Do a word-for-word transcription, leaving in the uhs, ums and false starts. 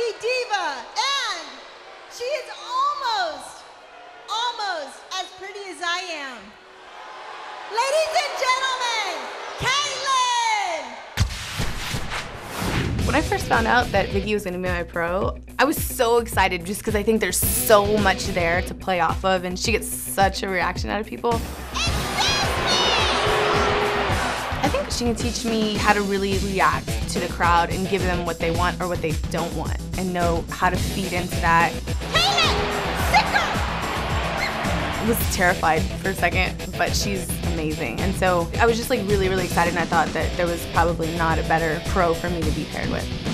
Hockey diva, and she is almost, almost as pretty as I am. Ladies and gentlemen, Kaitlyn! When I first found out that Vicki was going to be my pro, I was so excited just because I think there's so much there to play off of, and she gets such a reaction out of people. I think she can teach me how to really react to the crowd and give them what they want or what they don't want, and know how to feed into that. I was terrified for a second, but she's amazing. And so I was just like really, really excited, and I thought that there was probably not a better pro for me to be paired with.